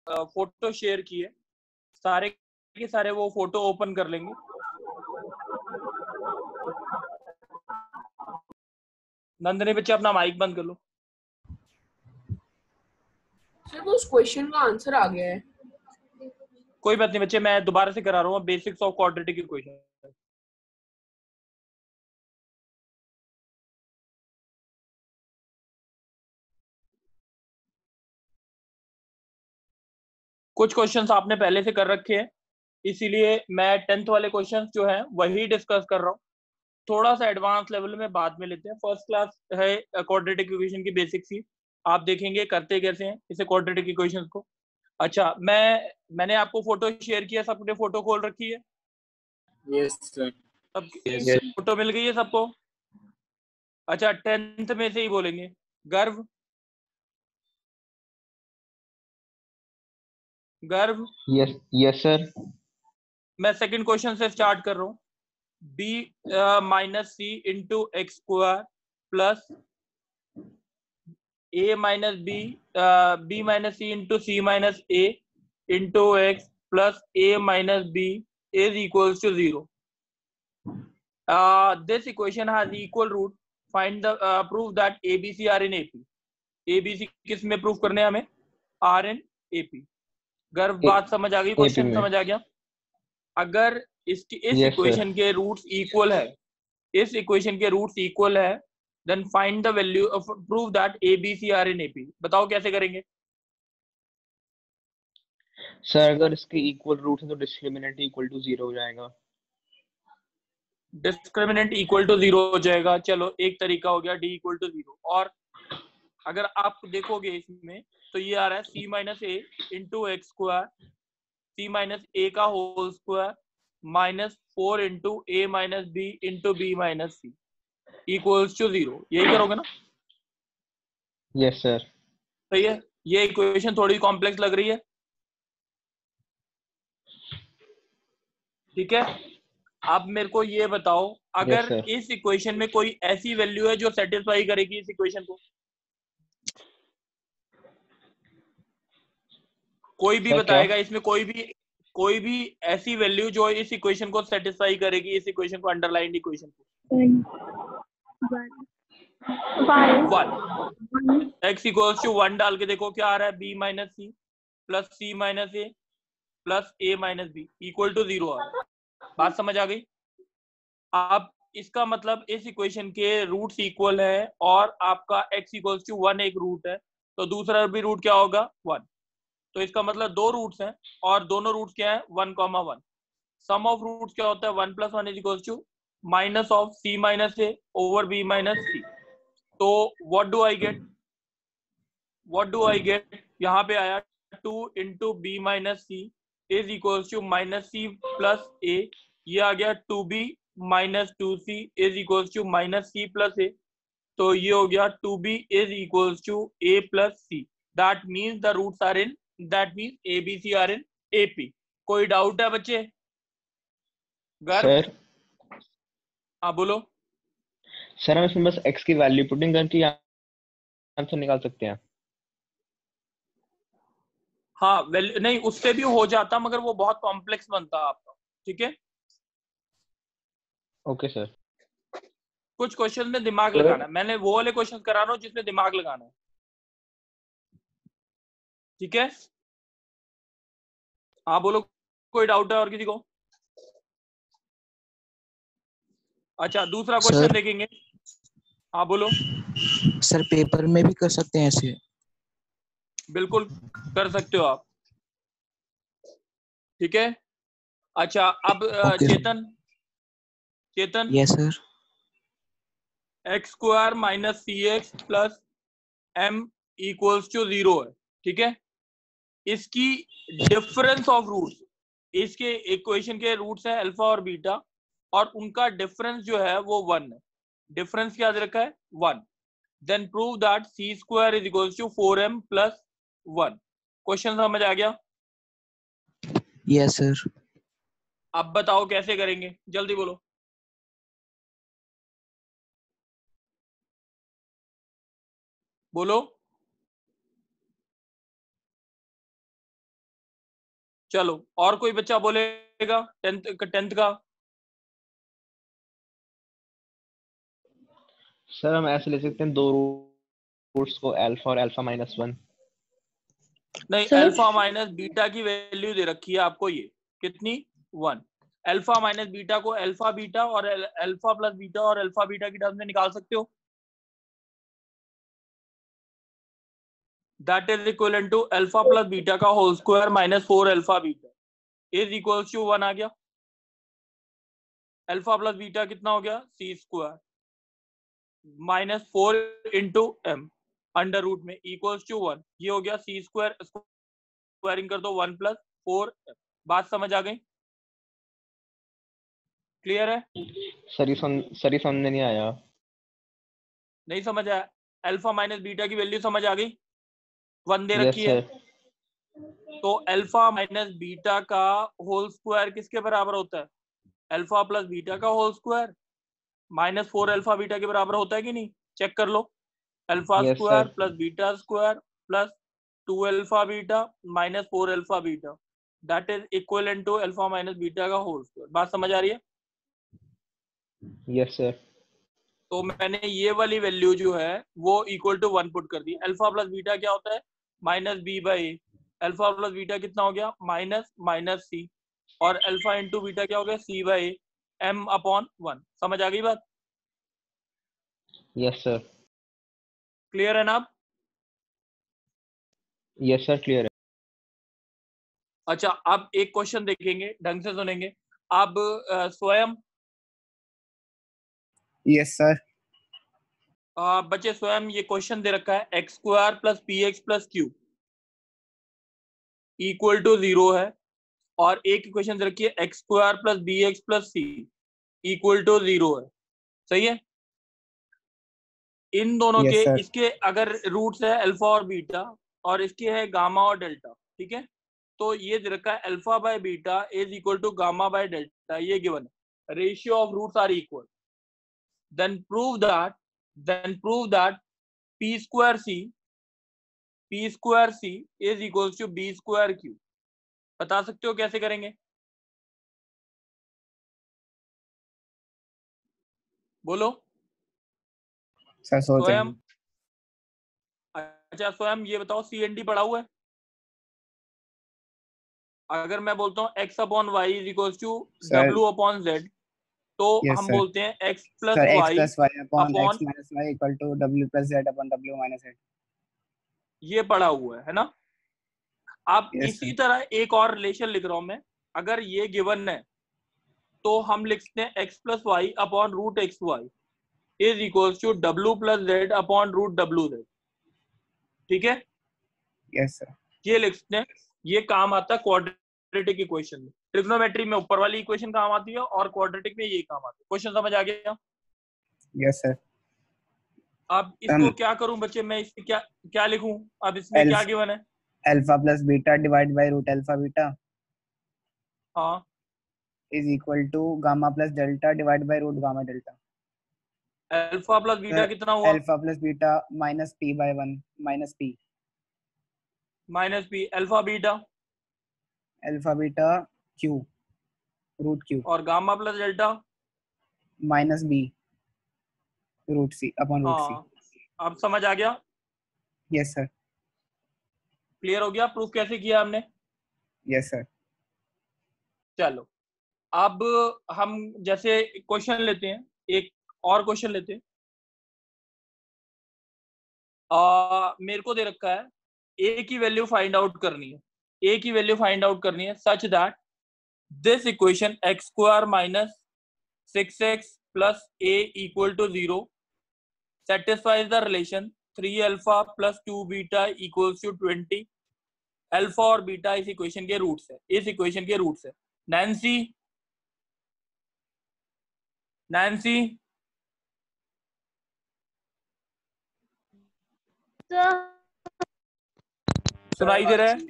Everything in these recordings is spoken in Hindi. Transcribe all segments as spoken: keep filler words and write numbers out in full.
फोटो शेयर की है, सारे के सारे वो फोटो ओपन कर लेंगे। नंदनी बच्चे अपना माइक बंद कर लो। सर वो उस क्वेश्चन का आंसर आ गया है। कोई बात नहीं बच्चे, मैं दोबारा से करा रहा हूँ, बेसिक्स ऑफ क्वाड्रेटिक इक्वेशन। कुछ क्वेश्चंस आपने पहले से कर रखे हैं, इसीलिए मैं टेंथ वाले क्वेश्चंस जो हैं वही डिस्कस कर रहा हूँ। थोड़ा सा एडवांस लेवल में बाद में लेते हैं। फर्स्ट क्लास है क्वाड्रेटिक इक्वेशन की बेसिक्स ही, आप देखेंगे करते कैसे हैं इसे क्वाड्रेटिक इक्वेशंस को। अच्छा, मैं मैंने आपको फोटो शेयर किया, सबने फोटो खोल रखी है? Yes sir. सब yes, फोटो मिल गई है सबको? अच्छा, टेंथ में से ही बोलेंगे। Garv, Garv. Yes yes sir. मैं सेकंड क्वेश्चन से स्टार्ट कर रहा हूँ। B minus C into X square plus A minus B B minus C into C minus A into X plus A minus B is equals to zero. This equation has equal root, find the prove that A B C are in AP. A B C किस में प्रूव करने हमें? Are in AP. गर्व बात समझ आ गई? क्वेश्चन समझ आ गया? अगर इसकी इस yes, इक्वेशन के रूट्स इक्वल है, इस इक्वेशन के रूट्स इक्वल है, then find the value of, prove that A B C are in AP. बताओ कैसे करेंगे? सर अगर इसके इक्वल रूट है तो डिस्क्रिमिनेंट इक्वल टू जीरो हो जाएगा। डिस्क्रिमिनेंट इक्वल टू जीरो हो जाएगा। चलो एक तरीका हो गया, डी इक्वल टू जीरो। और अगर आप देखोगे इसमें तो ये आ रहा है C minus A into X square, C minus A का whole square minus four into A minus B into B minus C equals to zero. यही करोगे ना? Yes sir. सही है। ये इक्वेशन थोड़ी कॉम्प्लेक्स लग रही है, ठीक है? अब मेरे को ये बताओ, अगर yes, इस इक्वेशन में कोई ऐसी वैल्यू है जो सेटिस्फाई करेगी इस इक्वेशन को, कोई भी बताएगा इसमें कोई भी कोई भी ऐसी वैल्यू जो इस इक्वेशन को सेटिस्फाई करेगी, इस इक्वेशन को, अंडरलाइंड इक्वेशन को। One. X equals to one डाल के देखो क्या आ रहा है, B minus C plus C minus A plus A minus B equal to zero आ रहा है। बात समझ आ गई? अब इसका मतलब इस इक्वेशन के रूट्स इक्वल है और आपका x इक्वल्स टू वन एक रूट है, तो दूसरा भी रूट क्या होगा? वन। तो इसका मतलब दो रूट्स हैं और दोनों रूट्स क्या है? One comma one. Sum of roots क्या होता है? One plus one is equals to minus of C minus A over B minus C. तो what do I get? What do I get? यहाँ पे आया two into B minus C is equals to minus C plus A. ये आ गया two B minus two C is equals to minus C plus A. तो ये हो गया two B is equals to A plus C. That means the roots are in, that means A B C are in A P. कोई डाउट है बच्चे? गर्व? सर हाँ बोलो। सर हम इसमें बस x की वैल्यू पुटिंग करके आंसर निकाल सकते हैं? हाँ वैल्यू नहीं, उससे भी हो जाता मगर वो बहुत कॉम्प्लेक्स बनता आपका, ठीक है? Okay sir. कुछ क्वेश्चन में दिमाग लगाना है, मैंने वो वाले क्वेश्चन करा रहा हूँ जिसमें दिमाग लगाना है, ठीक है? हाँ बोलो, कोई डाउट है और किसी को? अच्छा दूसरा क्वेश्चन देखेंगे। हाँ बोलो। सर पेपर में भी कर सकते हैं ऐसे? बिल्कुल कर सकते हो आप, ठीक है? अच्छा अब okay, Chetan, Chetan yes sir. X square minus C X plus M equals to zero है, ठीक है? इसकी डिफरेंस ऑफ रूट्स, इसके इक्वेशन के रूट्स है अल्फा और बीटा और उनका डिफरेंस जो है वो वन है। डिफरेंस क्या दे रखा है? One. Then prove that C square is equals to four M plus one. Question समझ आ गया? Yes sir. अब बताओ कैसे करेंगे, जल्दी बोलो। बोलो। चलो और कोई बच्चा बोलेगा टेंथ टेंथ का? सर हम ऐसे ले सकते हैं दो रूट्स को, अल्फा और अल्फा माइनस वन। नहीं, अल्फा माइनस बीटा की वैल्यू दे रखी है आपको, ये कितनी? वन। अल्फा माइनस बीटा को अल्फा बीटा और अल्फा प्लस बीटा और अल्फा बीटा की टर्म में निकाल सकते हो। That is equal to alpha plus beta का whole square minus four alpha beta is equal to one आ गया। अल्फा प्लस बीटा कितना हो गया? C square minus four into M under root में इक्वल्स टू वन। ये हो गया सी स्क्वायर, स्क्वायरिंग कर दो वन प्लस फोर। बात समझ आ गई? क्लियर है? सर ये सम सर ये समझ नहीं आया। नहीं समझ आया? अल्फा माइनस बीटा की वैल्यू समझ आ गई? वन दे यस रखी है। सर। तो अल्फा माइनस बीटा का होल स्क्वायर किसके बराबर होता है? अल्फा प्लस बीटा का whole square minus four alpha beta के बराबर होता है कि नहीं? चेक कर लो। Alpha yes square sir. Plus beta square plus two alpha beta minus four alpha beta that is equal to alpha minus beta का होल स्क्वायर। बात समझ आ रही है? Yes sir. तो मैंने ये वाली वैल्यू जो है वो इक्वल टू वन पुट कर दी। अल्फा प्लस बीटा क्या होता है? Minus B by A. Alpha plus beta कितना हो गया? Minus minus C. और अल्फा इंटू बीटा क्या हो गया? C by A M upon one. समझ आ गई बात? Yes sir. क्लियर है ना अब? यस सर क्लियर है। अच्छा, अब एक क्वेश्चन देखेंगे, ढंग से सुनेंगे। अब अ, स्वयं यस सर। आ, बच्चे स्वयं ये क्वेश्चन दे रखा है X square plus P x plus Q equal to zero है, और एक क्वेश्चन दे रखी है X square plus B x plus C equal to zero है। सही है? इन दोनों यस के, सर। इसके अगर रूट्स है अल्फा और बीटा और इसके है गामा और डेल्टा, ठीक है? तो ये दे रखा है alpha by beta is equal to gamma by delta, ये गिवन है। Ratio of roots are equal, then prove that then prove that p square c p square c is equals to b square q। बता सकते हो कैसे करेंगे? बोलो सर सोच रहे स्वयं। हैं। अच्छा स्वयं ये बताओ, सी एन डी पढ़ा हुआ है? अगर मैं बोलता हूँ x upon Y is equals to sir w upon z, तो यस हम सर। बोलते हैं x plus sir x Y plus Y upon upon, x minus Y equal to w plus z upon w minus z। ये पढ़ा हुआ है है ना? अब यस इसी सर। तरह एक और रिलेशन लिख रहा हूं मैं। अगर ये गिवन है तो हम लिखते हैं x plus Y upon root X Y is equals to w plus Z upon root W Z. ठीक है? Yes sir. ये लिखते हैं। ये काम आता है क्वाड्रेटिक इक्वेशन में। ट्रिग्नोमेट्री में ऊपर वाली इक्वेशन काम आती है और क्वाड्रेटिक में ये काम आता है। क्वेश्चन समझ आ गया? Yes sir. अब इसको क्या करूं बच्चे, मैं इसमें क्या क्या लिखूं? अब इसमें क्या गिवन है? Alpha plus beta divide by root alpha beta हाँ, is equal to gamma plus delta divide by root gamma delta. Alpha plus beta कितना हुआ? Alpha plus beta minus P by one minus P. Minus P. Alpha beta alpha beta Q root Q और gamma plus delta minus B root C upon root C. हाँ, अब समझ आ गया? Yes sir. क्लियर हो गया? प्रूफ कैसे किया हमने? Yes sir. चलो अब हम जैसे क्वेश्चन लेते हैं, एक और क्वेश्चन लेते हैं। आ, मेरे को दे रखा है ए की वैल्यू फाइंड आउट करनी है। ए की वैल्यू फाइंड आउट करनी है such that this equation X square minus six X plus A equal to zero satisfies the relation three alpha plus two beta equals to twenty. Alpha और बीटा इस इक्वेशन के रूट्स है, इस इक्वेशन के रूट्स है। नैन्सी नैन्सी सुनाई दे रहा है?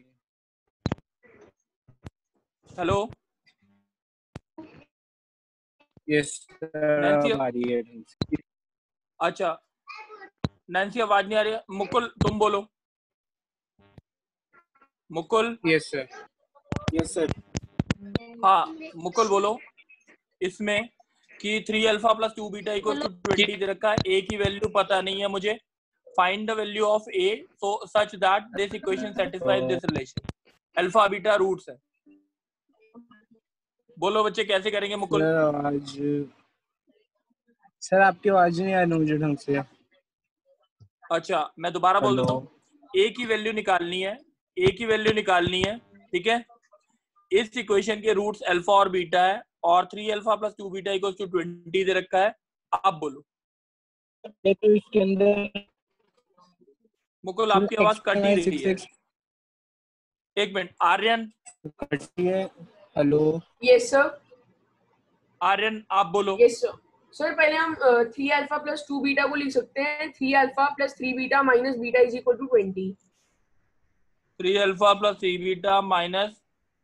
Hello yes Nancy? सर आ रही है। अच्छा नैन्सी आवाज नहीं आ रही है। मुकुल तुम बोलो। Mukul yes sir. Yes sir. हाँ मुकुल बोलो। इसमें कि three alpha plus two beta equal to twenty दे रखा है, ए की वैल्यू पता नहीं है मुझे, find the value of A so such that this equation satisfies this relation. Alpha beta roots है। बोलो बच्चे कैसे करेंगे मुकुल? सर आवाज सर आपकी आवाज नहीं आ रही मुझे ढंग से। अच्छा मैं दोबारा बोल हेलो। देता हूँ। ए की वैल्यू निकालनी है, ए की वैल्यू निकालनी है, ठीक है। इस इक्वेशन के रूट्स अल्फा और बीटा है और three alpha plus two beta equal to twenty दे रखा है। आप बोलो तो इसके अंदर मुकुल, आपकी आवाज कट ही रही है। एक मिनट आर्यन। कटी है। हेलो। Yes sir. आर्यन आप बोलो। Yes sir. सर पहले हम three alpha plus two beta को लिख सकते हैं, three alpha plus three beta minus beta is equal to twenty. Three alpha plus three beta minus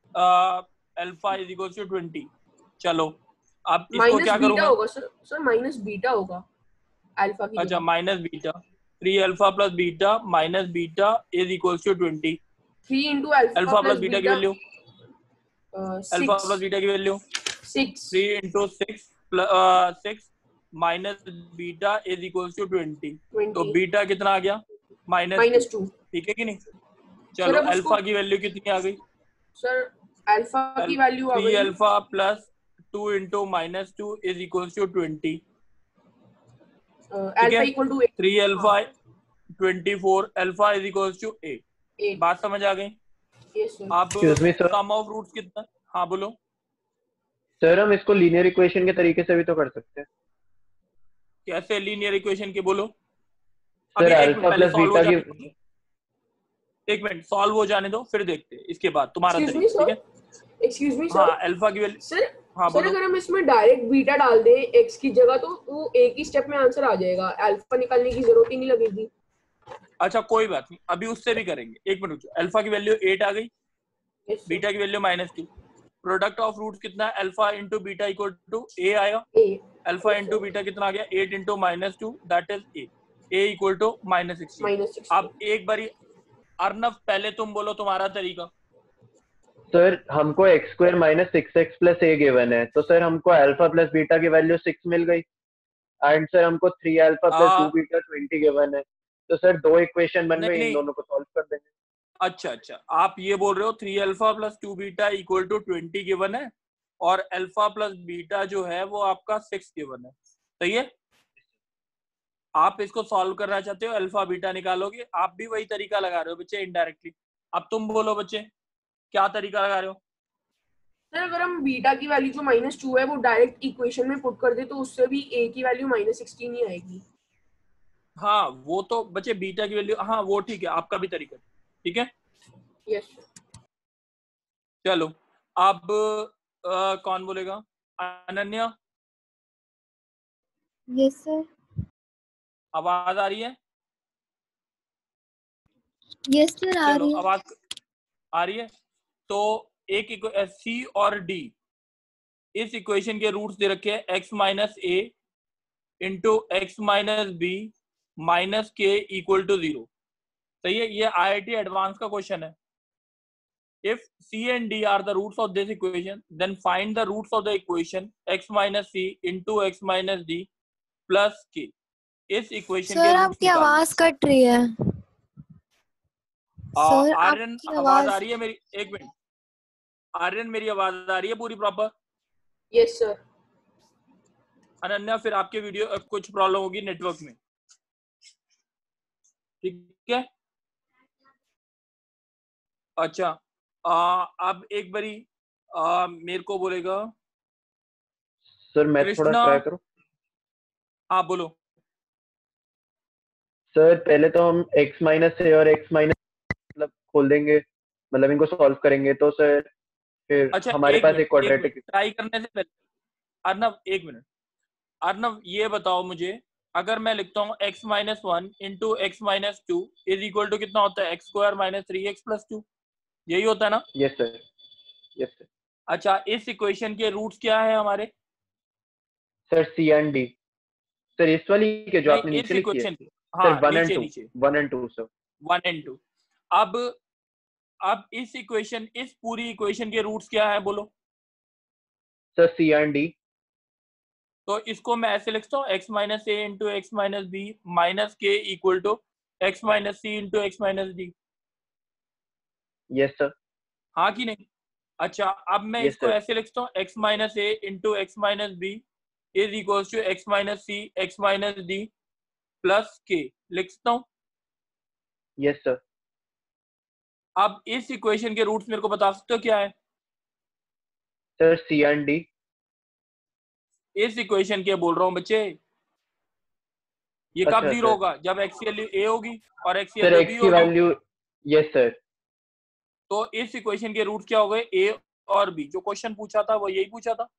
alpha is equal to twenty. चलो अब इसको माइनस क्या बीटा करूंगा? होगा सर, सर माइनस बीटा होगा अल्फा की अच्छा जगह। Minus beta, three alpha plus beta minus beta is equal to twenty. Three into alpha alpha plus plus beta की beta value, alpha plus beta की value six. Three into six plus six minus beta is equal to twenty. तो बीटा कितना आ गया? Minus minus two. ठीक है कि नहीं? चलो अल्फा की वैल्यू कितनी आ गई? सर अल्फा की वैल्यू आ थ्री गई alpha plus two into minus two is equal to twenty. Alpha equal to three alpha twenty four, alpha is equal to eight. बात समझ आ गई? Yes sir. अब सम ऑफ रूट्स कितना? हाँ बोलो सर। हम इसको लीनियर इक्वेशन के तरीके से भी तो कर सकते हैं। कैसे लीनियर इक्वेशन के? बोलो सर अभी एक अल्फा मिनट पहले प्लस सॉल्व हो बीटा जाने की दो, एक मिनट सॉल्व हो जाने दो फिर देखते हैं इसके बाद तुम्हारा तरीका, ठीक है? Excuse me sir. हाँ अल्फा की वैल्यू। सर हाँ सर बोलो। अगर हम इसमें डायरेक्ट बीटा डाल दें एक्स की जगह तो वो एक ही स्टेप में आंसर आ जाएगा, अल्फा निकालने की जरूरत ही नहीं लगेगी। अच्छा कोई बात नहीं, अभी उससे भी करेंगे। एक मिनट रुको। अल्फा की वैल्यू एट आ गई, बीटा की value minus two. Product of root कितना है? Alpha into beta equal to A आएगा। अल्फा इंटू बीटा कितना आ गया? Eight into minus two that is A. A equal to minus sixteen. अब एक बारी अर्नव पहले तुम बोलो तुम्हारा तरीका। सर हमको X square minus six X plus A given है, तो सर हमको अल्फा प्लस बीटा की वैल्यू सिक्स मिल गई एंड सर हमको three alpha plus two beta twenty given है, तो सर दो इक्वेशन बन गई, इन दोनों को सॉल्व कर देंगे। अच्छा अच्छा आप ये बोल रहे हो three alpha plus two beta equal to twenty given है और अल्फा प्लस बीटा जो है वो आपका सिक्स गिवन है, सही है? आप इसको सॉल्व करना चाहते हो, अल्फा बीटा निकालोगे। आप भी वही तरीका लगा रहे हो बच्चे इनडायरेक्टली। अब तुम बोलो बच्चे क्या तरीका लगा रहे हो? सर अगर हम बीटा की वैल्यू जो माइनस टू है वो डायरेक्ट इक्वेशन में पुट कर दे तो उससे भी ए की वैल्यू माइनस सिक्सटीन ही आएगी। हाँ वो तो बच्चे बीटा की वैल्यू, हाँ वो ठीक है, आपका भी तरीका ठीक है। यस चलो अब आ, कौन बोलेगा? अनन्या। Yes sir. आवाज आ रही है? यस सर आ चलो रही है। आवाज आ रही है। तो एक सी और डी, इस इक्वेशन के रूट्स दे रखे हैं एक्स माइनस ए into x minus B minus के इक्वल टू जीरो, सही है? ये आई आई टी एडवांस का क्वेश्चन है। If C and D are the roots of this equation, then find the roots of the equation x minus C into x minus D plus K. इस इक्वेशन के सर रूट्स आपकी आवाज कट रही है। सर आर्यन आपकी आवाज आ रही है मेरी? एक मिनट आर्यन मेरी आवाज आ रही है पूरी प्रॉपर? Yes sir. अनन्या फिर आपके वीडियो कुछ प्रॉब्लम होगी नेटवर्क में, ठीक है? अच्छा आ, अब एक बारी आ, मेरे को बोलेगा सर मैं थोड़ा ट्राई करूं? हाँ बोलो। सर पहले तो हम x माइनस ए और x माइनस मतलब खोल देंगे, मतलब इनको सॉल्व करेंगे, तो सर फिर अच्छा हमारे एक पास मिनट, एक क्वाड्रेटिक। ट्राई करने से पहले अर्नव एक मिनट, अर्नव ये बताओ मुझे, अगर मैं लिखता हूँ x minus one into x minus two is equal to कितना होता है? X square minus three X plus two, यही होता है ना? Yes sir, yes sir. अच्छा इस इक्वेशन के रूट्स क्या है हमारे? Sir C and D. Sir इस वाली के जो आपने नीचे लिखी है, हाँ सर वन एंड नीचे टू, नीचे one and two sir, one and two. अब अब इस इक्वेशन इस पूरी इक्वेशन के रूट्स क्या है बोलो? Sir C and d. तो इसको मैं ऐसे लिखता हूँ एक्स माइनस ए into x minus B minus के equal to x minus C into x minus d. Yes sir. हाँ कि नहीं? अच्छा अब मैं Yes, इसको sir. ऐसे लिखता हूँ x minus A into x minus B is equal to x minus C x minus d plus k लिखता हूँ। Yes sir. अब इस इक्वेशन के रूट्स मेरे को बता सकते हो क्या है? Sir C and d. इस इक्वेशन के बोल रहा हूँ बच्चे, ये कब अच्छा, जीरो सर। होगा? जब एक्स की वैल्यू ए होगी और एक्स की सर वैल्यू एक्स बी की होगी। वैल्यू। Yes sir. तो इस इक्वेशन के रूट क्या हो गए? ए और बी। जो क्वेश्चन पूछा था वो यही पूछा था।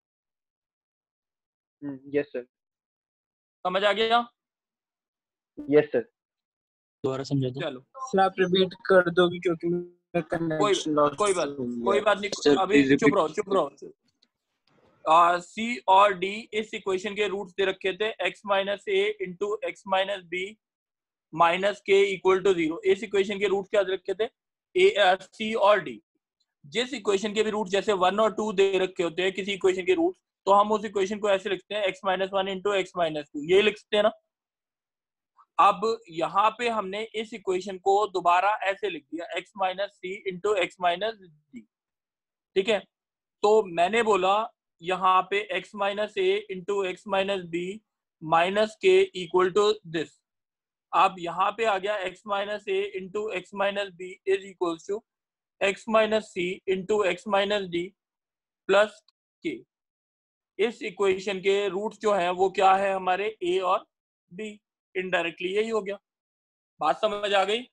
Yes sir. समझ आ गया? Yes sir. दोबारा समझा दो। चलो सर आप रिपीट कर दोगे क्योंकि मेरा कोई कनेक्शन लॉस कोई बात हो गया। कोई बात नहीं। Sir, अभी please चुप repeat. रहो चुप रहो। सी और डी इस इक्वेशन के रूट्स दे रखे थे एक्स माइनस ए into x minus B minus के इक्वल टू जीरो। इस इक्वेशन के रूट क्या दे रखे थे? ए सी और डी। जिस इक्वेशन के भी रूट जैसे वन और टू दे रखे होते हैं किसी इक्वेशन के रूट, तो हम उस इक्वेशन को ऐसे लिखते हैं x minus one into x minus two, ये लिखते हैं ना। अब यहाँ पे हमने इस इक्वेशन को दोबारा ऐसे लिख दिया एक्स माइनस सी इंटू एक्स माइनस डी। ठीक है, तो मैंने बोला यहाँ पे x माइनस ए into x minus B minus के इक्वल टू दिस। अब यहाँ पे आ गया x minus A into x minus B is equal to x minus C into x minus d plus k. इस इक्वेशन के रूट जो है वो क्या है हमारे? a और b। इनडायरेक्टली यही हो गया। बात समझ आ गई?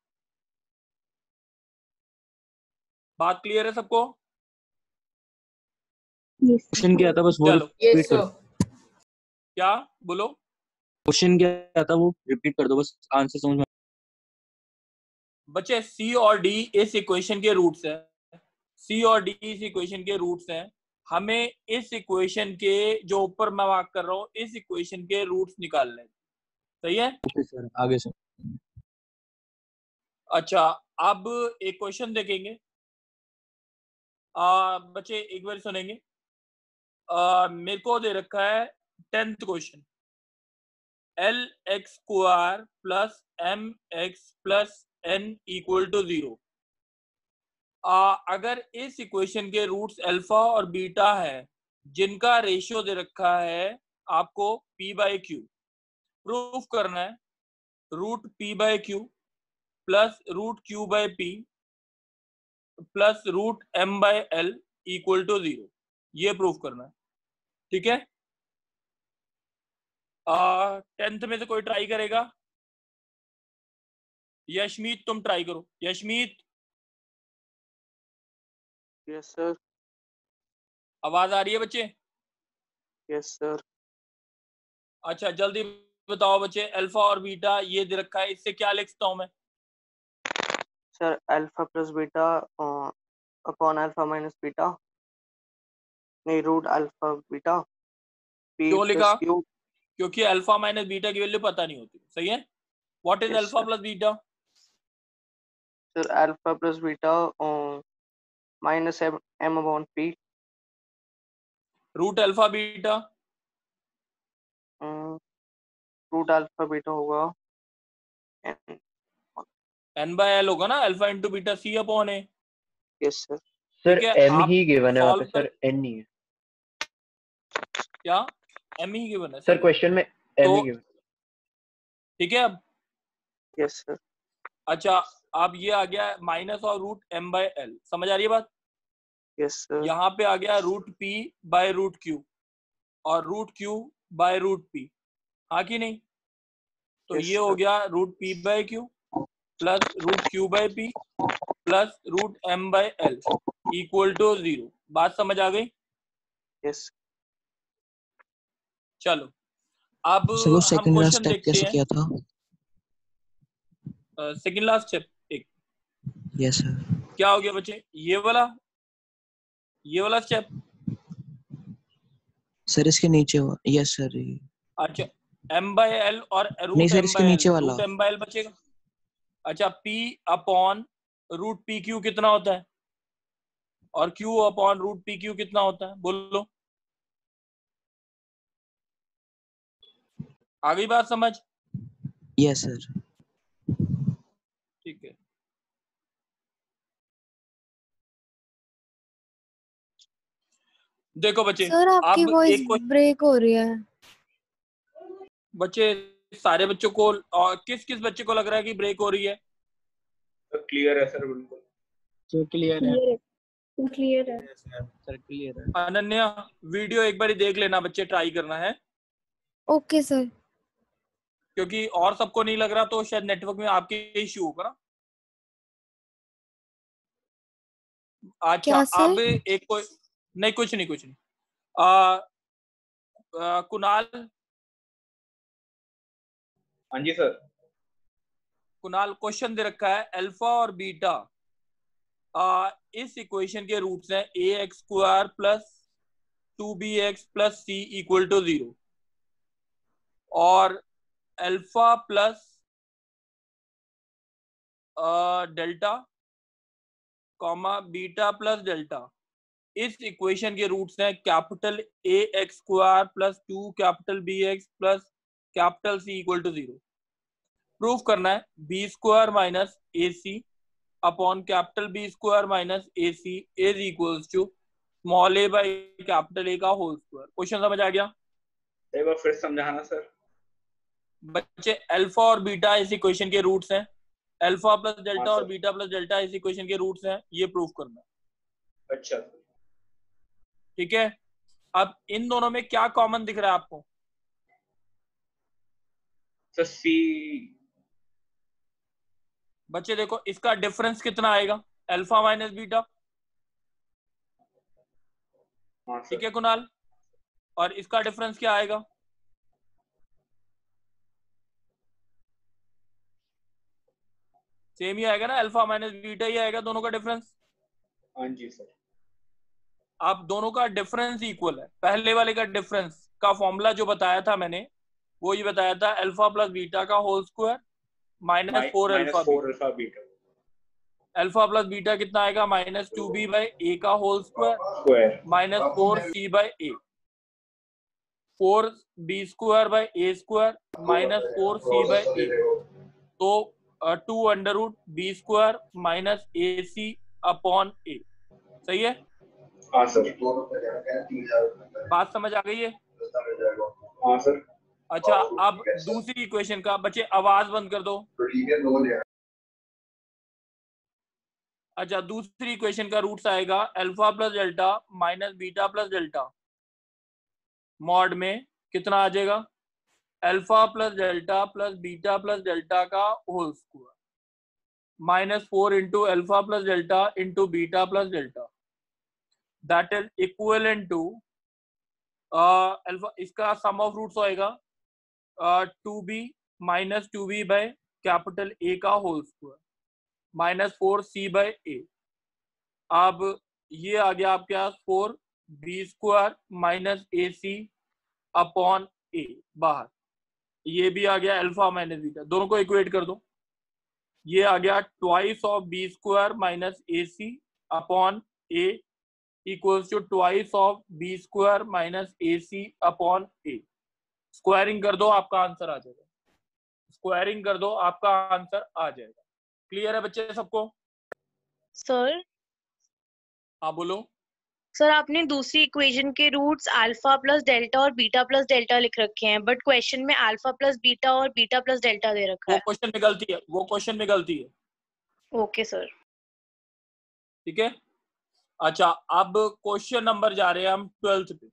बात क्लियर है सबको? क्वेश्चन क्या था बस वो चलो यस रिपीट कर। सर। क्या बोलो? क्वेश्चन क्या था वो रिपीट कर दो, बस आंसर समझ में। बच्चे c और d इस इक्वेशन के रूट्स हैं। c और d इस इक्वेशन के रूट्स हैं। हमें इस इक्वेशन के जो ऊपर मैं मार्क कर रहा हूँ इस इक्वेशन के रूट्स निकालने हैं। सही है? ओके सर, आगे सर। अच्छा अब एक क्वेश्चन देखेंगे। आ, बच्चे एक बार सुनेंगे। आ, मेरे को दे रखा है tenth question, l x square plus m x plus n equal to zero. अगर इस इक्वेशन के रूट्स अल्फा और बीटा है जिनका रेशियो दे रखा है आपको p बाई क्यू, प्रूफ करना है root p by q plus root q by p plus root m by l equal to zero, ये प्रूफ करना है। ठीक है, टेंथ में से कोई ट्राई करेगा? यशमीत तुम ट्राई करो। Yashmeet yes sir. आवाज आ रही है बच्चे? Yes sir. अच्छा जल्दी बताओ बच्चे, अल्फा और बीटा ये दे रखा है, इससे क्या लिखता हूं मैं? Sir alpha plus beta upon alpha minus beta, नहीं रूट अल्फा बीटा पी क्यों लिखा? Plus q. क्योंकि अल्फा माइनस बीटा की वैल्यू पता नहीं होती। सही है। What is Yes, alpha sir. Plus beta? Sir alpha plus beta minus m m upon p. Root alpha beta? Root alpha beta होगा एन। एन बाय एल होगा ना, alpha into beta c upon a. Yes sir. Sir ठीक है, एम आप ही गिवन है वहाँ पे solve कर- सर, एन नहीं है क्या एम ही गिवन है? सर क्वेश्चन में एम तो ही गिवन। ठीक है। अब यस सर। अच्छा अब ये आ गया माइनस और रूट एम बाय एल, समझ आ रही है बात? Yes sir. यहाँ पे आ गया root p by root Q और root q by root p, हाँ कि नहीं? तो Yes, ये हो sir. गया root p by q plus root q by p plus root m by l equal to zero. बात समझ आ गई? यस। चलो अब सर वो हम सेकंड लास्ट क्वेश्चन स्टेप देखते कैसे हैं। किया था? सेकंड लास्ट स्टेप एक यस सर। क्या हो गया बच्चे? ये वाला ये वाला स्टेप। सर इसके नीचे हुआ। Yes sir. अच्छा m बाय एल और नहीं रूट सर, m इसके बाय एल, नीचे वाला। रूट m बाय एल बचेगा। अच्छा p upon root p q कितना होता है, और q upon root p q कितना होता है, बोलो। आ गई बात समझ? Yes sir. ठीक है, देखो बच्चे, सर आपकी अब वॉइस एक क्वेश्चन, ब्रेक हो रही है। बच्चे सारे बच्चों को, और किस किस बच्चे को लग रहा है कि ब्रेक हो रही है? क्लियर है सर, बिल्कुल जो क्लियर है क्लियर है सर, क्लियर है। अनन्या, वीडियो एक बार देख लेना बच्चे, ट्राई करना है, ओके सर। क्योंकि और सबको नहीं लग रहा तो शायद नेटवर्क में आपके इश्यू होगा ना। अच्छा, क्या सर? अब एक कोई नहीं, कुछ नहीं कुछ नहीं आ, आ, कुणाल, हाँ जी सर। कुणाल क्वेश्चन दे रखा है, अल्फा और बीटा आ, इस इक्वेशन के रूट्स हैं a x square plus two b x plus C equal to zero, और alpha plus delta comma beta plus delta, इस इक्वेशन के रूट्स हैं capital A x square plus two capital B x plus capital C equal to zero. Proof करना है B square minus a c upon capital B square minus a c is equals to small a by capital A का होल स्क्वायर। क्वेश्चन समझ आ गया? एक बार फिर समझाना सर। बच्चे, अल्फा और बीटा इस इक्वेशन के रूट्स हैं, अल्फा प्लस डेल्टा हाँ, और सर। बीटा प्लस डेल्टा इस इक्वेशन के रूट्स हैं, ये प्रूफ करना है। अच्छा, ठीक है, अब इन दोनों में क्या कॉमन दिख रहा है आपको? Sir see. बच्चे देखो, इसका डिफरेंस कितना आएगा, अल्फा माइनस बीटा। हाँ ठीक सर। है कुणाल, और इसका डिफरेंस क्या आएगा? सेम ही आएगा ना, अल्फा माइनस बीटा ही आएगा दोनों का डिफरेंस। हाँ जी सर। अब दोनों का डिफरेंस इक्वल है, पहले वाले का डिफरेंस का फॉर्मूला जो बताया था मैंने, वो ये बताया था अल्फा प्लस बीटा का whole square minus four alpha four alpha beta. Alpha plus beta कितना आएगा, minus two b by a का whole square square minus four c by a, four b square by a square minus four c by a, तो two under root b square minus a c upon a. सही है? हाँ सर। बात समझ आ गई है? हाँ सर। अच्छा, अब दूसरी इक्वेशन का, बच्चे आवाज बंद कर दो। अच्छा, दूसरी इक्वेशन का रूट्स आएगा alpha plus delta minus beta plus delta, mod में कितना आ जाएगा, alpha plus delta plus beta plus delta का whole square minus four into alpha plus delta into beta plus delta, that is equivalent to alpha, इसका सम ऑफ रूट्स होएगा two B minus two b by capital A का whole square minus four c by a. अब ये आ गया आपके पास four b square minus a c upon a बाहर, ये भी आ गया अल्फा माइनस बीटा, दोनों को इक्वेट कर दो, ये आ गया twice of b square minus a c upon a equals to twice of b square minus a c upon a. Squaring कर दो, आपका आंसर आ जाएगा, स्क्वायरिंग कर दो, आपका आंसर आ जाएगा। क्लियर है बच्चे सबको? सर हाँ बोलो। सर आपने दूसरी इक्वेशन के रूट्स अल्फा प्लस डेल्टा और बीटा प्लस डेल्टा लिख रखे हैं, बट क्वेश्चन में अल्फा प्लस बीटा और बीटा प्लस डेल्टा दे रखा वो है। क्वेश्चन में गलती है, वो क्वेश्चन में गलती है। Okay sir. ठीक है, अच्छा अब क्वेश्चन नंबर जा रहे हैं हम ट्वेल्थ पे।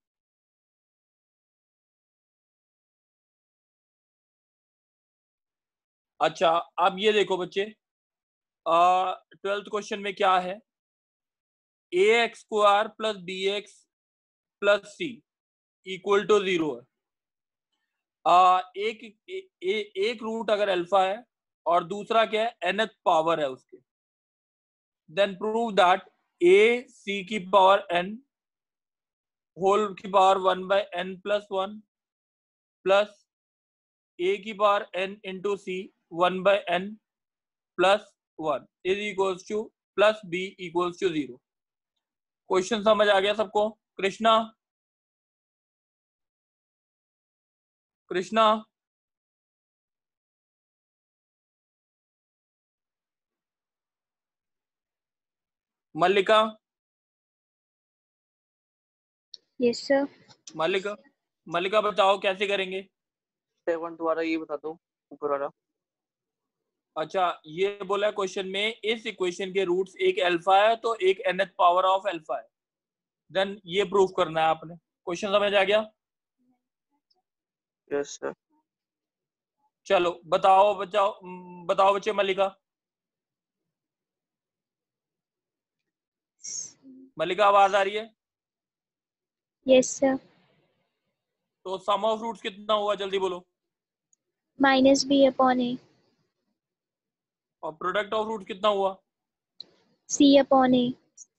अच्छा, अब ये देखो बच्चे, ट्वेल्थ क्वेश्चन में क्या है, a x square plus B x plus C equal to zero है। आ, एक ए, ए, एक रूट अगर अल्फा है और दूसरा क्या है, nth पावर है उसके, then prove that a c की पावर n होल की power one by n plus one plus a की power n into c one by n plus one is equals to plus b equals to zero. Question समझ आ गया सबको? Krishna Krishna Mallika yes sir. मल्लिका मल्लिका बताओ कैसे करेंगे? सेवन दोबारा ये बता दो ऊपर वाला। अच्छा, ये बोला है क्वेश्चन में इस इक्वेशन के रूट्स एक अल्फा है तो एक nth पावर ऑफ अल्फा है, देन ये प्रूफ करना है आपने। क्वेश्चन समझ आ गया? Yes sir. चलो बताओ बचाओ बताओ बच्चे। मल्लिका मल्लिका आवाज आ रही है? Yes sir. तो सम ऑफ रूट्स कितना हुआ जल्दी बोलो। Minus b upon a. और प्रोडक्ट ऑफ रूट कितना हुआ? C upon a.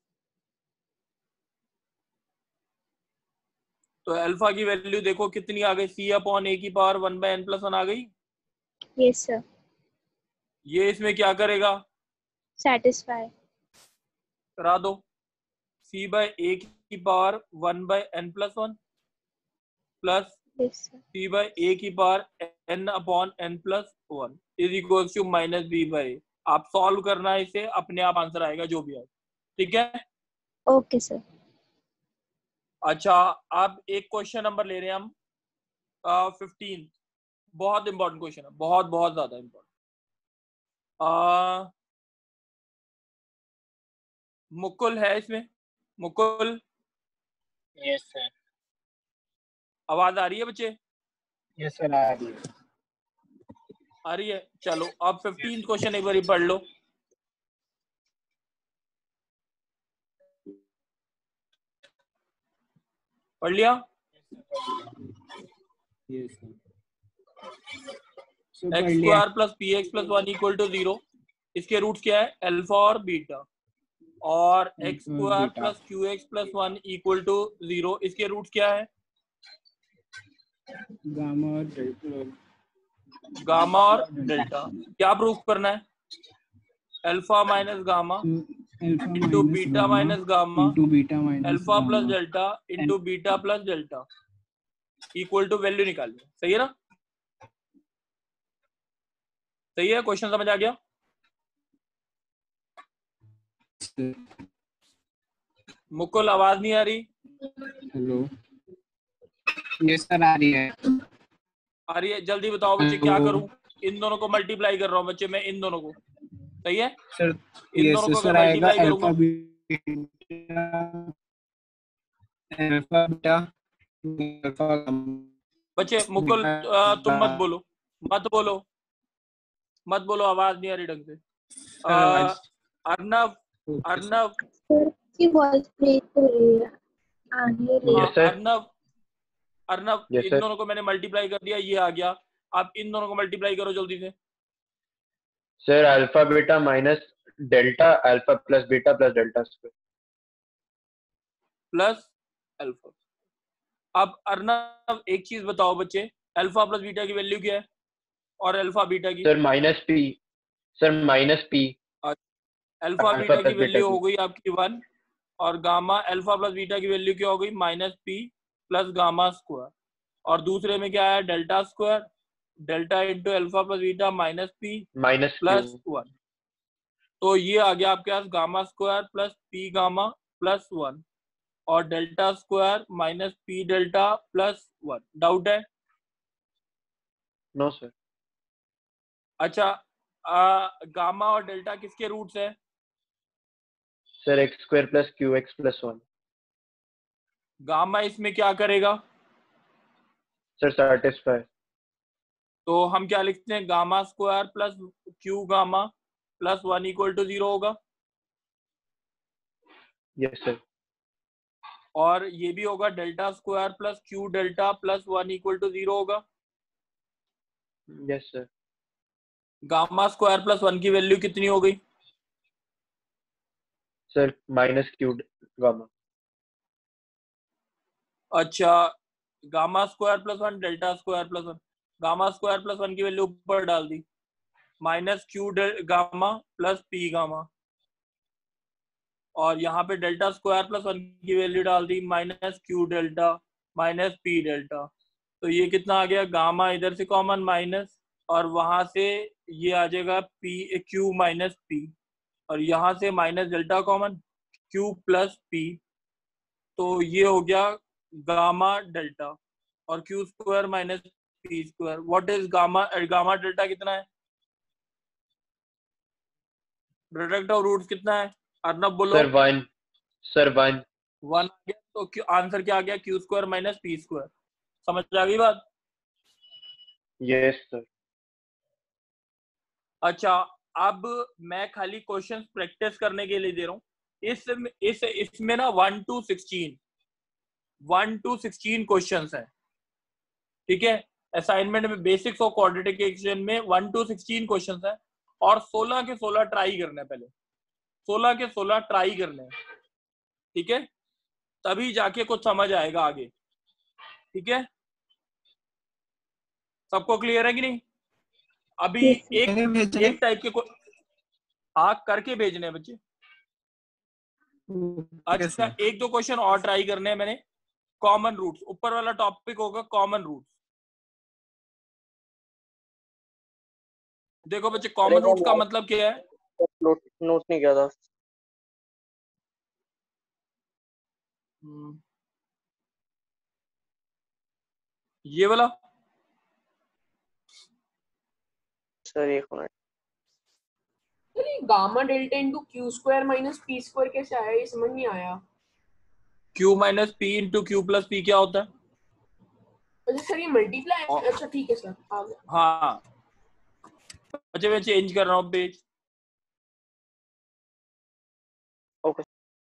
तो अल्फा की वैल्यू देखो कितनी आ गई, सी अपॉन ए की power one by n plus one आ गई। Yes sir. ये इसमें क्या करेगा? सेटिस्फाई करा दो। सी बाय ए की power one by n plus one plus yes sir. C by a की power n upon n plus one is equal to minus b by. आप सॉल्व करना है इसे, अपने आप आंसर आएगा जो भी आए। ठीक है? Okay sir. अच्छा, अब एक क्वेश्चन नंबर ले रहे हैं हम फिफ्टीन। बहुत इंपॉर्टेंट क्वेश्चन है, बहुत बहुत ज्यादा इंपॉर्टेंट। मुकुल है इसमें? Mukul yes sir. आवाज आ रही है बच्चे? यस सर आ रही है। आ रही है। चलो अब फिफ्टीन क्वेश्चन एक बार पढ़ लो। पढ़ लिया? Yes sir. X square plus P x plus one equal to zero. इसके रूट्स क्या है? अल्फा और बीटा। और x square plus Q x plus one equal to zero. इसके रूट्स क्या है? गामा और डेल्टा। गामा और डेल्टा। क्या प्रूफ करना है? Alpha minus gamma into beta minus gamma into beta minus alpha plus delta into beta plus delta equal to value निकालनी। सही है ना? सही है? क्वेश्चन समझ आ गया? मुकुल आवाज नहीं आ रही? हेलो। यस सर आ रही है। आ रही है? जल्दी बताओ बच्चे क्या करूं? इन दोनों को मल्टीप्लाई कर रहा हूं बच्चे मैं, इन दोनों को। सही है? सर इन यस दोनों को सर अगर आएगा मल्टीप्लाई अल्फा करूंगा बीटा अल्फा बीटा अल्फा बच्चे। मुकुल आ, तुम मत बोलो मत बोलो मत बोलो, आवाज नहीं आ रही ढंग से। आ, अर्नव अर्नव सर की वॉइस ब्रेक हो रही है। आने रही हाँ Yes, sir. Arnav Arnav Yes, इन sir. दोनों को मैंने मल्टीप्लाई कर दिया, ये आ गया। आप इन दोनों को मल्टीप्लाई करो जल्दी से। Sir alpha beta minus delta alpha plus beta plus delta square plus alpha. अब अर्नव एक चीज बताओ बच्चे, अल्फा प्लस बीटा की वैल्यू क्या है और अल्फा बीटा की? Sir minus p sir minus P alpha alpha beta की प्लस बीटा वैल्यू हो की गई आपकी वन, और गामा अल्फा प्लस बीटा की वैल्यू क्या हो गई? Minus p plus gamma square. और दूसरे में क्या है? Delta square, delta into alpha plus beta minus P minus plus Q one. तो ये आ गया आपके पास gamma square plus P gamma plus one और delta square minus P delta plus one. Doubt है? No sir. अच्छा, आ, गामा और डेल्टा किसके रूट्स है? Sir x square plus Q x plus one. Gamma इसमें क्या करेगा? Sir satisfy. तो हम क्या लिखते हैं? Gamma square plus Q gamma plus one equal to zero होगा। Yes sir. और ये भी होगा delta square plus Q delta plus one equal to zero होगा। Yes sir. Gamma square plus one की वैल्यू कितनी हो गई? Sir minus Q gamma. अच्छा, gamma square plus one delta square plus one, gamma square plus one की वैल्यू ऊपर डाल दी, minus Q gamma plus P gamma, और यहाँ पे डेल्टा स्क्वायर प्लस वन की वैल्यू डाल दी, minus Q delta minus P delta. तो ये कितना आ गया, गामा इधर से कॉमन माइनस, और वहां से ये आ जाएगा पी क्यू माइनस पी, और यहाँ से minus delta common, Q plus P, तो ये हो गया गामा डेल्टा, और Q square minus P square. What is gamma, gamma delta कितना है, प्रोडक्ट ऑफ रूट्स कितना है, अर्नब बोलो। Sir one. Sir one. One आ गया, तो आंसर क्या आ गया, Q square minus P square. समझ आ गई बात? Yes sir. अच्छा, अब मैं खाली क्वेश्चन प्रैक्टिस करने के लिए दे रहा हूँ। इस इस इसमें ना one two sixteen one two sixteen question है, ठीक है। असाइनमेंट में बेसिक्स ऑफ क्वाड्रेटिक इक्वेशन में वन टू सिक्सटीन क्वेश्चन है, और सोलह के सोलह ट्राई करने हैं, पहले सोलह के सोलह ट्राई करने हैं, ठीक है, तभी जाके कुछ समझ आएगा आगे, ठीक है। सबको क्लियर है कि नहीं? अभी एक एक टाइप के हाँ करके भेजने हैं बच्चे। अच्छा, एक दो क्वेश्चन और ट्राई करने हैं मैंने। कॉमन रूट्स, ऊपर वाला टॉपिक होगा कॉमन रूट्स। देखो बच्चे, कॉमन रूट्स का मतलब क्या है? नोट नोट नहीं किया था। ये वाला सर एक minute, gamma delta into Q square minus P square कैसे आया, ये समझ नहीं आया। Q minus P into Q plus P क्या होता है? अच्छा सर ये मल्टीप्लाई, अच्छा ठीक है सर आ गया। हाँ, अच्छा मैं चेंज कर रहा हूँ पेज। ओके।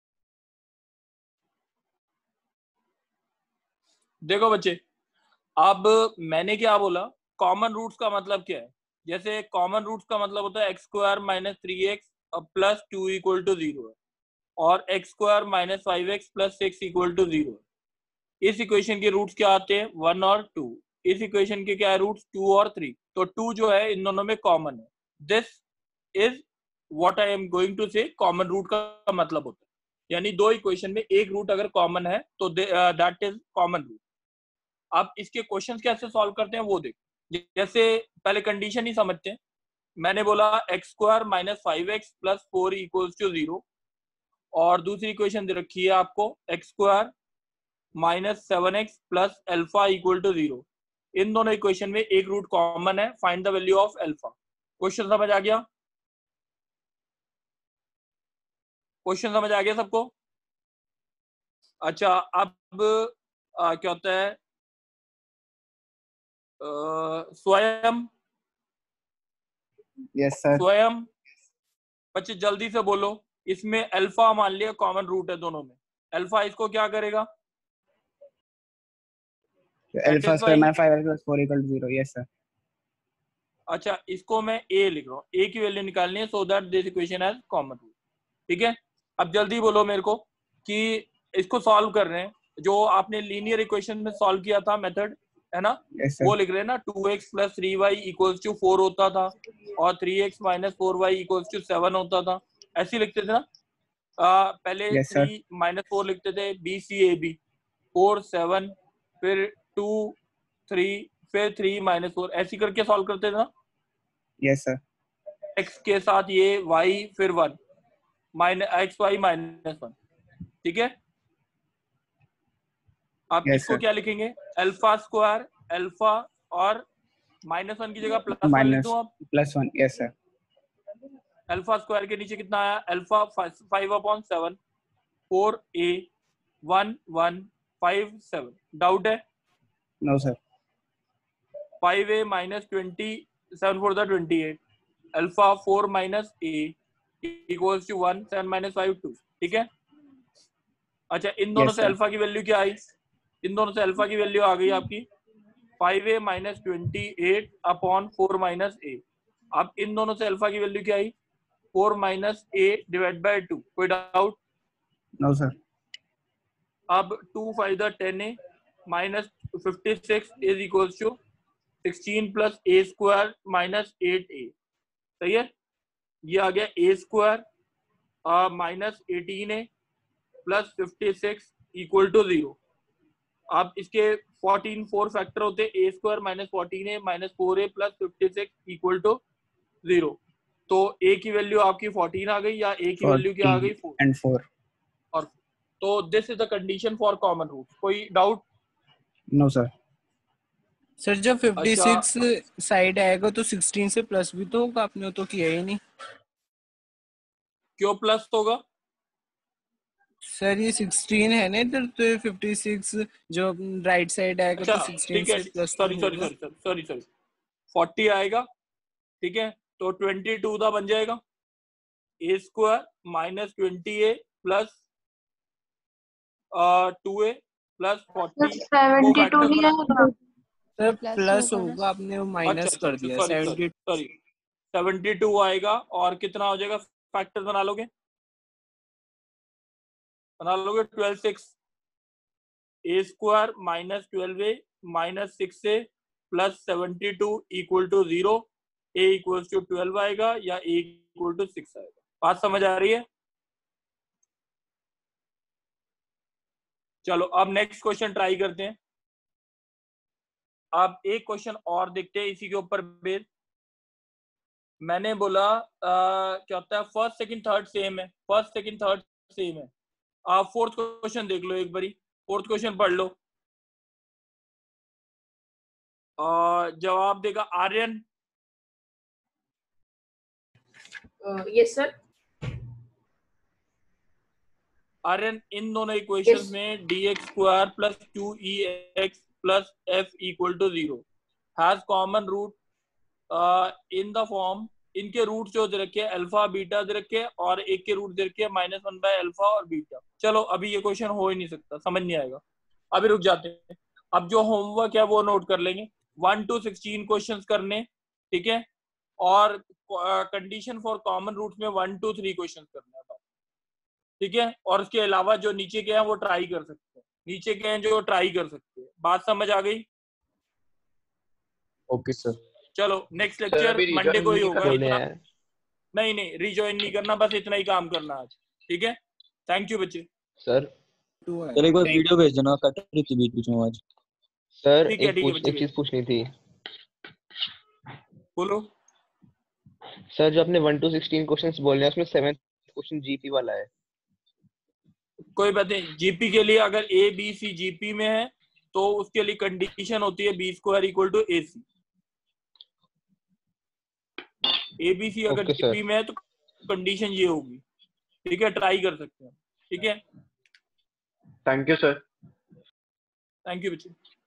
देखो बच्चे, अब मैंने क्या बोला, कॉमन रूट्स का मतलब क्या है? जैसे कॉमन रूट्स का मतलब होता है X square minus three X plus two equal to zero है, और x square minus five X plus six equal to zero है। इस इक्वेशन के रूट्स क्या आते हैं, वन और टू। इस इक्वेशन के क्या है रूट्स, टू और थ्री। तो टू जो है इन दोनों में कॉमन है। This is what I am going to say common root का मतलब होता है, यानी दो इक्वेशन में एक रूट अगर कॉमन है तो दैट इज कॉमन रूट। अब इसके क्वेश्चन कैसे सॉल्व करते हैं वो देख। जैसे पहले कंडीशन ही समझते हैं। मैंने बोला X square minus five X plus four equals to zero, और दूसरी इक्वेशन दे रखी है आपको X square minus seven X plus alpha equal to zero. इन दोनों इक्वेशन में एक रूट कॉमन है, find the value of alpha. Question समझ आ गया? क्वेश्चन समझ आ गया सबको? अच्छा, अब आ, क्या होता है आ, स्वयं यस सर। स्वयं बच्चे जल्दी से बोलो। इसमें अल्फा मान लिया कॉमन रूट है दोनों में, अल्फा इसको क्या करेगा? Alpha square minus five X plus four equal to zero. Yes sir. अच्छा, इसको मैं ए लिख रहा हूँ, ए की वैल्यू निकालनी है so that this equation has common root, ठीक है। अब जल्दी बोलो मेरे को कि इसको सॉल्व कर रहे हैं, जो आपने लीनियर इक्वेशन में सॉल्व किया था मेथड है ना, yes, वो लिख रहे हैं ना। Two X plus three Y equals to four होता था, और three X minus four Y equals to seven होता था, ऐसे लिखते थे ना। आ, पहले yes, थ्री माइनस फोर लिखते थे, B C A B, four seven, फिर टू थ्री, फिर थ्री माइनस फोर, ऐसी करके सॉल्व करते थे ना। Yes sir. एक्स के साथ ये वाई, फिर one, minus X Y minus one, ठीक है। आप yes, इसको sir. क्या लिखेंगे, अल्फा स्क्वायर अल्फा, और माइनस वन की जगह प्लस वन लिख दूं आप, plus one. Yes sir. Alpha square के नीचे कितना आया, alpha five upon seven, four A one one five seven. Doubt है? No sir. Five A minus twenty, seven four the twenty eight, alpha four minus A equals to one, seven minus five two, ठीक है। अच्छा, इन दोनों yes, से अल्फा की वैल्यू क्या आई, इन दोनों से अल्फा की वैल्यू आ गई आपकी five A minus twenty eight upon four minus A. अब इन दोनों से अल्फा की वैल्यू क्या आई, four minus A divide by two. कोई डाउट? No sir. अब two five the ten A minus fifty six is equals to sixteen plus A square minus eight A. सही है, ये आ गया A square minus eighteen A plus fifty six equal to zero. अब इसके फोर्टीन फोर फैक्टर होते हैं, A square minus fourteen A minus four A plus fifty six equal to zero. तो ए की वैल्यू आपकी फोर्टीन आ गई या ए की वैल्यू क्या आ गई? Four and four. और तो this is the condition for common root. कोई डाउट? No sir. सर जब फिफ्टी सिक्स साइड आएगा तो सिक्सटीन से प्लस भी तो होगा, आपने तो किया ही नहीं। क्यों प्लस होगा सर? ये सिक्सटीन है ना इधर, तो फिफ्टी सिक्स जो राइट साइड आएगा अच्छा, तो सिक्सटीन ठीक है, से plus sorry sorry sorry sorry sorry forty आएगा, ठीक है, तो ट्वेंटी टू का बन जाएगा A square minus twenty A plus two A plus forty. Seventy two नहीं आएगा सर, प्लस होगा, आपने वो माइनस कर दिया। सॉरी सॉरी सेवेंटी टू आएगा और कितना हो जाएगा? फैक्टर बना लोगे बना लोगे twelve six, A square minus twelve A minus six A plus seventy two equal to zero. A equal to twelve आएगा या ए इक्वल टू सिक्स आएगा। बात समझ आ रही है? चलो अब नेक्स्ट क्वेश्चन ट्राई करते हैं। अब एक क्वेश्चन और देखते हैं इसी के ऊपर बेस। मैंने बोला आ, क्या होता है, फर्स्ट सेकंड थर्ड सेम है, फर्स्ट सेकंड थर्ड सेम है। आप फोर्थ क्वेश्चन देख लो एक बारी, फोर्थ क्वेश्चन पढ़ लो। आ, जवाब देगा आर्यन। Yes sir. आर्यन, इन दोनों इक्वेशंस Yes. में D X square plus two E X plus F equal to zero has common root in the form. इनके रूट जो दे रखे हैं अल्फा बीटा दे रखे हैं और एक के रूट दे रखे हैं माइनस वन बाय अल्फा और बीटा। चलो अभी ये क्वेश्चन हो ही नहीं सकता, समझ नहीं आएगा, अभी रुक जाते हैं। अब जो होमवर्क है वो नोट कर लेंगे, वन टू सिक्सटीन क्वेश्चन करने, ठीक है, और कंडीशन फॉर कॉमन रूट में वन टू थ्री क्वेश्चन करने हैं, ठीक है। और उसके अलावा जो नीचे के हैं वो ट्राई कर सकते हैं, नीचे के हैं जो ट्राई कर सकते हैं। बात समझ आ गई? Okay sir. चलो नेक्स्ट लेक्चर मंडे को ही होगा। इतना है। नहीं नहीं रिजॉइन नहीं करना, बस इतना ही काम करना आज, ठीक है। थैंक यू बच्चे। सर सर एक बार वीडियो भेज देना, कट रही थी बीच बीच में आज। सर ठीक है, एक ठीक है पूछ, बच्चे, एक चीज पूछनी थी। बोलो। सर जो आपने वन टू सिक्सटीन क्वेश्चंस बोलने हैं उसमें सेवेंथ क्वेश्चन जीपी वाला है। कोई बात नहीं, जीपी के लिए अगर ए बी सी जीपी में है तो उसके लिए कंडीशन होती है B square equal to A C. A B C अगर Okay, जीपी में है तो कंडीशन ये होगी, ठीक है, ट्राई कर सकते हैं, ठीक है। Thank you sir. Thank you बच्चे।